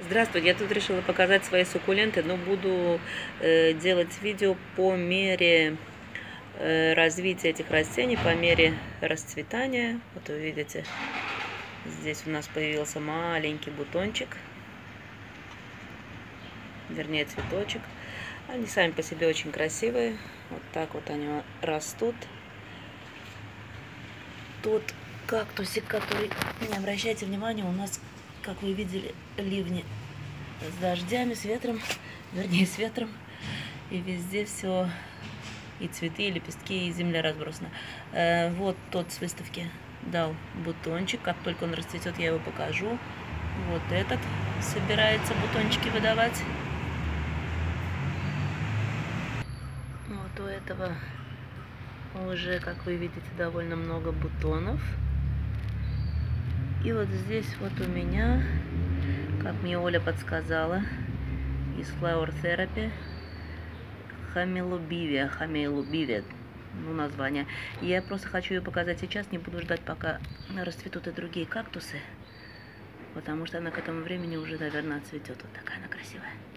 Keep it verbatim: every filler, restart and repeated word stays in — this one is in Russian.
Здравствуйте, я тут решила показать свои суккуленты, но буду э, делать видео по мере э, развития этих растений, по мере расцветания. Вот вы видите, здесь у нас появился маленький бутончик, вернее цветочек. Они сами по себе очень красивые, вот так вот они растут. Тот кактусик, который, не обращайте внимания, у нас, как вы видели, ливни с дождями, с ветром, вернее с ветром, и везде все, и цветы, и лепестки, и земля разбросана. Э, вот тот с выставки дал бутончик, как только он расцветет, я его покажу. Вот этот собирается бутончики выдавать. Вот у этого уже, как вы видите, довольно много бутонов. И вот здесь вот у меня, как мне Оля подсказала, из Flower Therapy, Хамелобивия, Хамелобивия, ну, название. Я просто хочу ее показать сейчас, не буду ждать, пока расцветут и другие кактусы, потому что она к этому времени уже, наверное, цветет. Вот такая она красивая.